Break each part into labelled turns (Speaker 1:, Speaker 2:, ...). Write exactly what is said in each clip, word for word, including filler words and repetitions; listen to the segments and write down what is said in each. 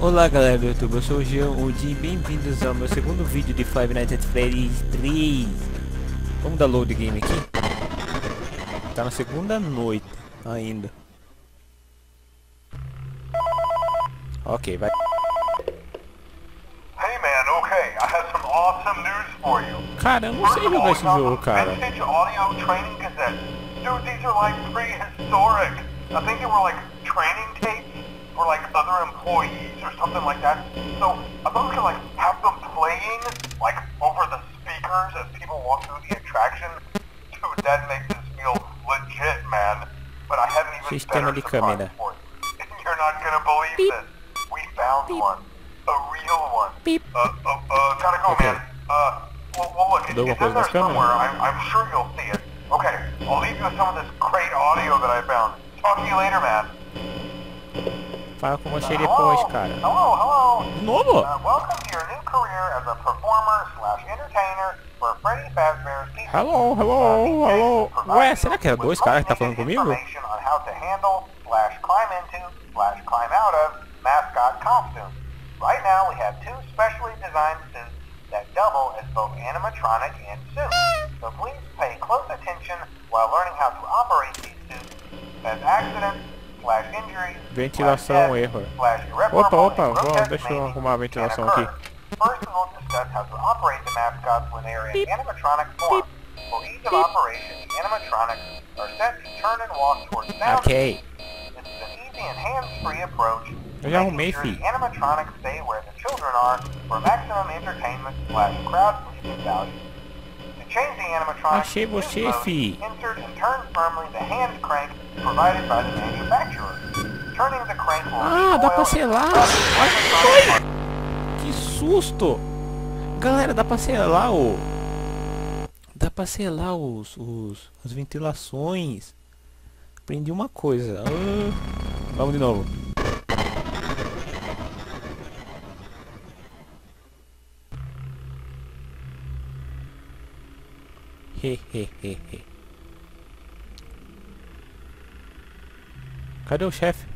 Speaker 1: Olá galera do YouTube, eu sou o Jean, o Jim, bem-vindos ao meu segundo vídeo de Five Nights at Freddy's três. Vamos dar load game aqui? Tá na segunda noite ainda. Ok, vai.
Speaker 2: Hey man, okay, I have some awesome news for you.
Speaker 1: Cara, eu não sei jogar esse jogo, cara.
Speaker 2: Vintage audio training cassettes. Dude, these are like prehistoric. I think they were like training tapes for like other employees or something like that. So I thought we could like have them playing like over the speakers as people walk through the attraction. Dude, that makes us feel legit, man. But I have an even
Speaker 1: Sistema
Speaker 2: better
Speaker 1: de
Speaker 2: surprise
Speaker 1: câmera.
Speaker 2: for you. You're not gonna believe
Speaker 1: Beep.
Speaker 2: this. We found
Speaker 1: Beep.
Speaker 2: one. A real one.
Speaker 1: Beep.
Speaker 2: Uh, uh, uh, gotta go,
Speaker 1: Okay.
Speaker 2: man. Uh, well, well look, it,
Speaker 1: Dou uma
Speaker 2: it's
Speaker 1: coisa
Speaker 2: in there
Speaker 1: nas câmeras?
Speaker 2: somewhere. I'm, I'm sure you'll see it. Okay, I'll leave you with some of this great audio that I found. Talk to you later, man.
Speaker 1: Fala com você
Speaker 2: Uh,
Speaker 1: depois,
Speaker 2: hello?
Speaker 1: cara.
Speaker 2: Hello, hello.
Speaker 1: De novo?
Speaker 2: Uh, welcome to your new career as a performer slash entertainer for Freddy Fazbear's Pizza.
Speaker 1: Hello, hello, hello. Ué, será que é dois caras que tá falando comigo?
Speaker 2: Information on how to handle slash climb into slash climb out of mascot costumes. Right now we have two specially designed suits that double as both animatronic and suit. So please pay close attention while learning how to operate these suits, as accidents slash injuries
Speaker 1: Ventilação,
Speaker 2: slash
Speaker 1: erro.
Speaker 2: death, slash
Speaker 1: Opa,
Speaker 2: irreparable
Speaker 1: opa,
Speaker 2: and
Speaker 1: vamos,
Speaker 2: grotesque
Speaker 1: deixa eu
Speaker 2: maybe
Speaker 1: arrumar a
Speaker 2: can
Speaker 1: ventilação
Speaker 2: occur.
Speaker 1: aqui.
Speaker 2: First, we'll discuss how to operate the mascots when they are in animatronic form. For ease of operation, the animatronics are set to turn and walk towards sound.
Speaker 1: Ok.
Speaker 2: This is an easy and hands-free approach,
Speaker 1: Eu já
Speaker 2: making
Speaker 1: arrumei,
Speaker 2: sure
Speaker 1: fi.
Speaker 2: the animatronics stay where the children are for maximum entertainment slash crowd-pleasing value. To change the animatronics,
Speaker 1: Achei você,
Speaker 2: use mode,
Speaker 1: fi.
Speaker 2: insert and turn firmly the hand crank provided by the manufacturer. Turning the crank will
Speaker 1: Ah, dá pra
Speaker 2: recoil
Speaker 1: selar.
Speaker 2: and
Speaker 1: Olha que foi. Que susto. Galera, dá pra selar o... Dá pra selar os, os, as ventilações. Aprendi uma coisa. Ah, vamos de novo. Hehehehe. Cadê o chefe?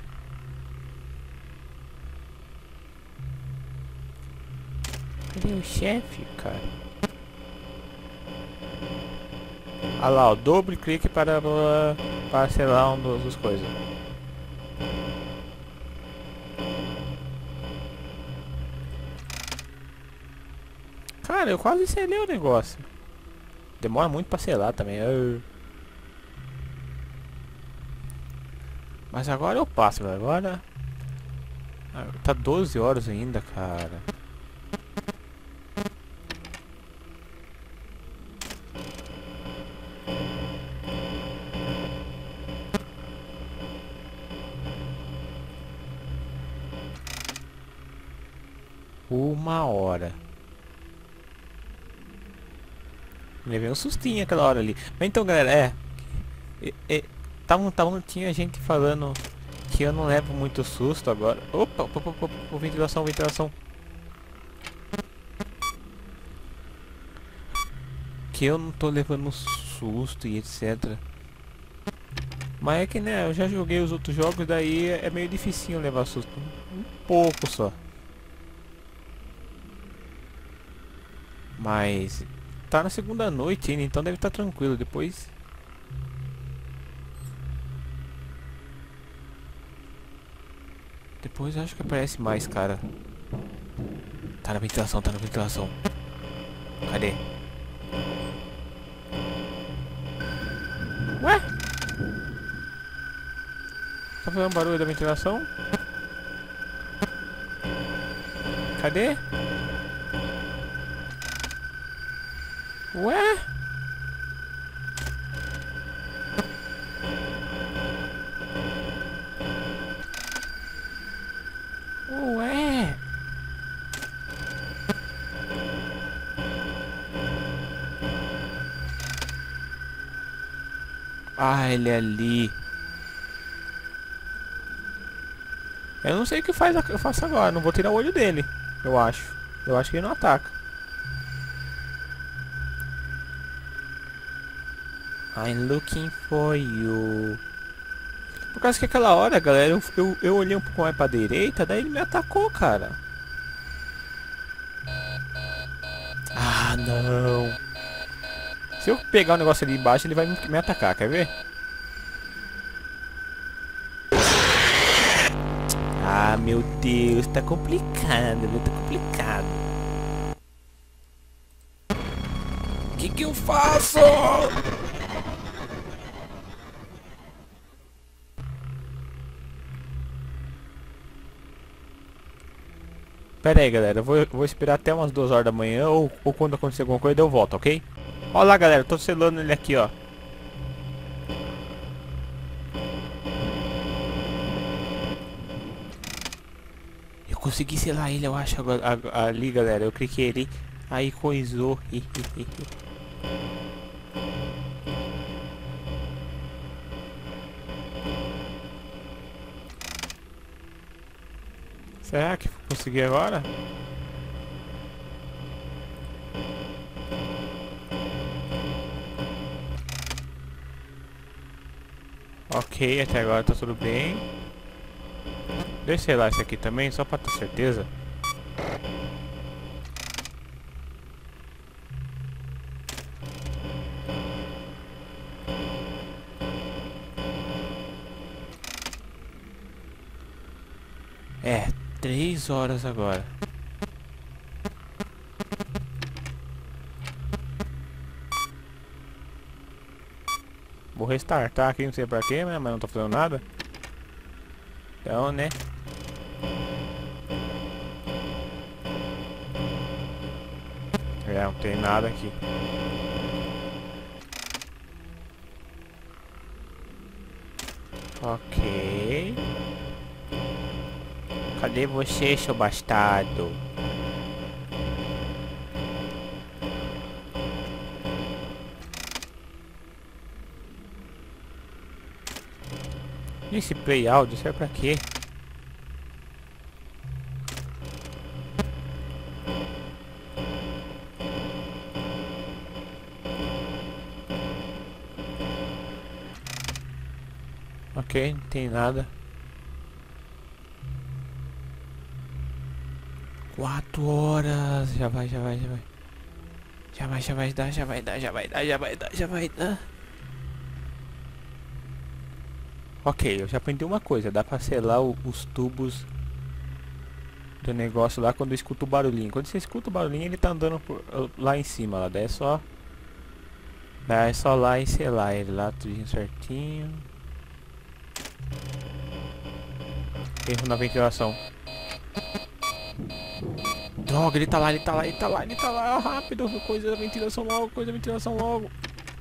Speaker 1: Cadê o chefe, cara? Ah lá, o doble clique para para selar um dos, dos coisas. Cara, eu quase selei o negócio. Demora muito pra selar também. Eu... Mas agora eu passo, velho. Agora... Ah, tá doze horas ainda, cara. Uma hora. Levei um sustinho aquela hora ali. Mas então, galera, é... é, é tavam, tavam, tinha gente falando que eu não levo muito susto agora. Opa, opa, opa, opa, ventilação, ventilação. Que eu não tô levando susto e etcétera. Mas é que, né, eu já joguei os outros jogos, daí é meio dificinho levar susto. Um pouco só. Mas... tá na segunda noite ainda, então deve estar tranquilo. Depois... Depois acho que aparece mais, cara. Tá na ventilação, tá na ventilação. Cadê? Ué? Tá fazendo barulho da ventilação? Cadê? Ué? Ué? Ah, ele é ali. Eu não sei o que faz, eu faço agora. Não vou tirar o olho dele. Eu acho. Eu acho que ele não ataca. I'm looking for you. Por causa que aquela hora, galera, eu, eu, eu olhei um pouco mais pra direita, daí ele me atacou, cara. Ah, não. Se eu pegar o negócio ali embaixo, ele vai me, me atacar, quer ver? Ah, meu Deus, tá complicado, viu? Tá complicado. O que que eu faço? Pera aí, galera, eu vou, vou esperar até umas duas horas da manhã ou, ou quando acontecer alguma coisa eu volto, ok? Olha lá, galera, eu tô selando ele aqui, ó. Eu consegui selar ele, eu acho, agora, a- ali, galera. Eu cliquei ali, aí coisou. Será que consegui agora? Ok, até agora tá tudo bem. Deixa eu selar esse aqui também, só pra ter certeza. É, três horas agora. Vou restartar aqui, não sei pra quê, mas não tô fazendo nada. Então, né? É, não tem nada aqui. Ok. Cadê você, seu bastardo? Esse play áudio serve pra quê? Ok, não tem nada. Quatro horas. Já vai, já vai, já vai. Já vai, já vai dar, já vai dar, já vai dar, já vai dar, já vai dar. Ok, eu já aprendi uma coisa. Dá pra selar o, os tubos do negócio lá quando eu escuto o barulhinho. Quando você escuta o barulhinho, ele tá andando por, lá em cima. Lá. Daí é só... Daí é só lá e selar ele lá, tudinho certinho. Erro na ventilação. Droga, ele tá lá, ele tá lá, ele tá lá, ele tá lá, rápido, coisa da ventilação logo, coisa da ventilação logo.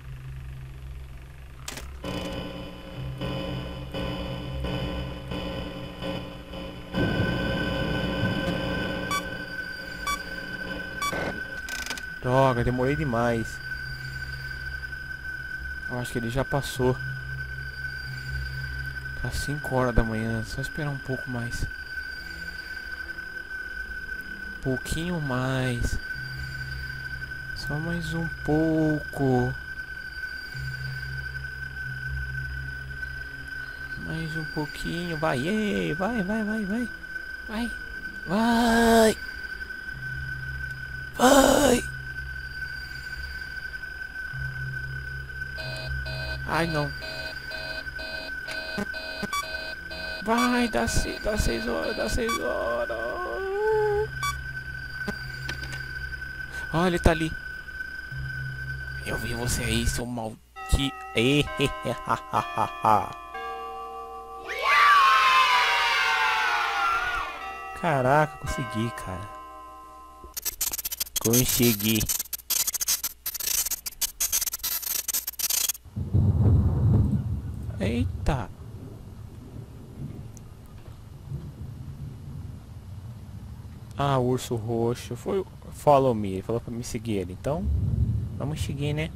Speaker 1: Droga, demorei demais. Eu acho que ele já passou. Tá cinco horas da manhã, só esperar um pouco mais. Um pouquinho mais. Só mais um pouco. Mais um pouquinho, vai, ei, vai, vai, vai, vai. Vai, vai. Vai. Ai, não. Vai, dá, se, dá seis horas, dá seis horas. Olha, ele tá ali. Eu vi você aí, seu maldito. Caraca, consegui, cara. Consegui. Eita. Ah, o urso roxo. Foi follow me. Ele falou pra me seguir ele. Então, vamos seguir, né?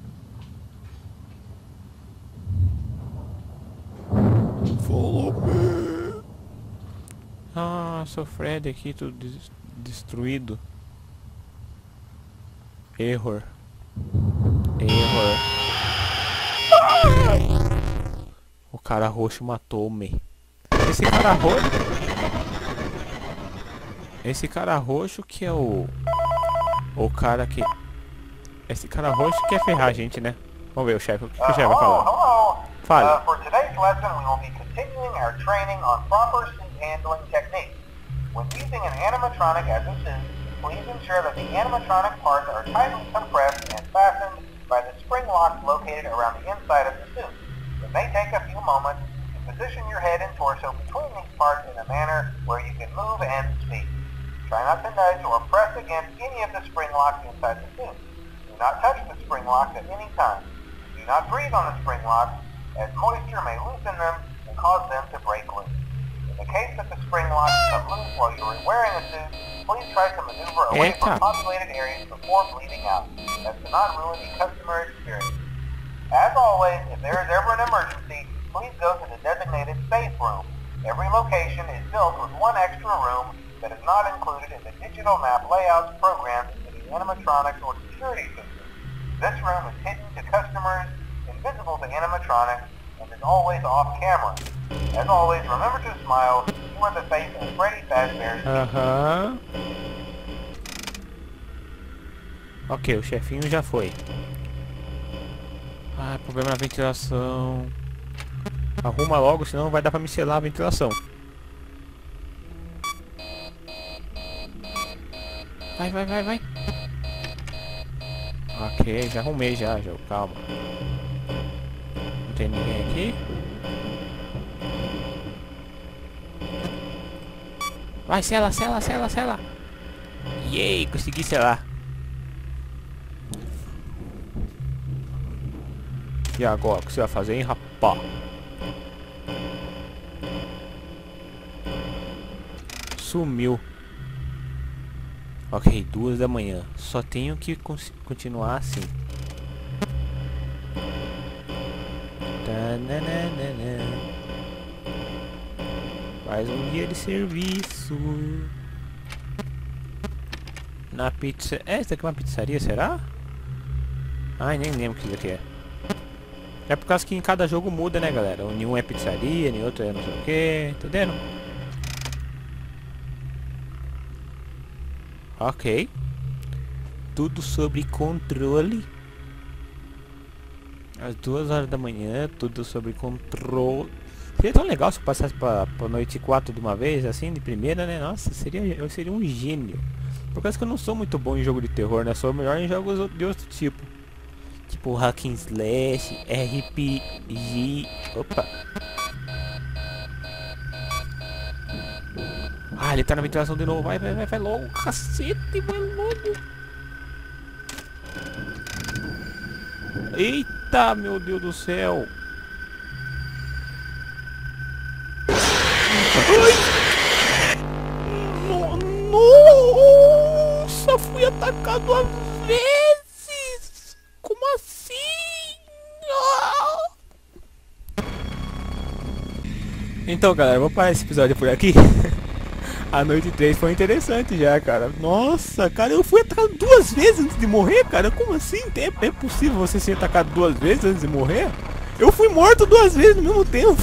Speaker 1: Follow me. Ah, sou Fred aqui, tudo des destruído. Error. Error. Ah! cara roxo matou-me. Esse cara roxo... Esse cara roxo que é o... O cara que... Esse cara roxo quer ferrar a gente, né? Vamos ver o chefe. O que, que o chefe vai falar?
Speaker 2: Hello.
Speaker 1: Fale.
Speaker 2: Uh, for today's lesson, we will be continuing our training on proper suit handling techniques. When using an animatronic as a suit, please ensure that the animatronic parts are tightly compressed and fastened by the spring locks located around the inside of the suit. It may take a few moments to position your head and torso between these parts in a manner where you can move and speak. Try not to nudge or press against any of the spring locks inside the suit. Do not touch the spring locks at any time. Do not breathe on the spring locks, as moisture may loosen them and cause them to break loose. In the case that the spring locks come loose while you are wearing a suit, please try to maneuver away from populated areas before bleeding out, as to not ruin the customer experience. As always, if there is ever an emergency, please go to the designated safe room. Every location is built with one extra room that is not included in the digital map layouts programmed into the animatronics or security system. This room is hidden to customers, invisible to animatronics, and is always off camera. As always, remember to smile. You are the face of Freddy Fazbear's.
Speaker 1: Aham. Ok, o chefinho já foi. Ah, problema na ventilação. Arruma logo, senão não vai dar pra me selar a ventilação. Vai, vai, vai, vai. Ok, já arrumei já, já. Calma. Não tem ninguém aqui. Vai, sela, sela, sela, sela. Yay, consegui selar. E agora, o que você vai fazer, hein, rapá? Sumiu. Ok, duas da manhã. Só tenho que continuar assim. Tananana. Mais um dia de serviço. Na pizza... É, isso aqui é uma pizzaria, será? Ai, nem lembro o que isso aqui é. É por causa que em cada jogo muda, né, galera? Em um é pizzaria, em outro é não sei o que. Entendendo? Ok. Tudo sobre controle. Às duas horas da manhã, tudo sobre controle. Seria tão legal se eu passasse pra, pra noite quatro de uma vez, assim, de primeira, né? Nossa, seria, eu seria um gênio. Por causa que eu não sou muito bom em jogo de terror, né? Sou melhor em jogos de outro tipo. Tipo Hack and Slash, R P G... Opa! Ah, ele tá na ventilação de novo. Vai, vai, vai, vai logo. Cacete, vai logo. Eita, meu Deus do céu. Ai. No, nossa, fui atacado às vezes. Como assim? Ah. Então, galera, vou parar esse episódio por aqui. A noite três foi interessante já, cara. Nossa, cara, eu fui atacado duas vezes antes de morrer, cara. Como assim? É, é possível você ser atacado duas vezes antes de morrer? Eu fui morto duas vezes no mesmo tempo.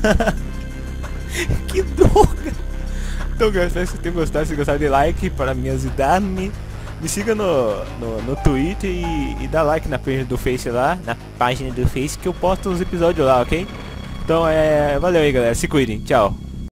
Speaker 1: Que droga. Então, galera, espero que vocês tenham gostado. Se gostaram, de like para me ajudar. Me, me siga no, no, no Twitter e, e dá like na página do Face lá. Na página do Face que eu posto os episódios lá, ok? Então, é... valeu aí, galera. Se cuidem. Tchau.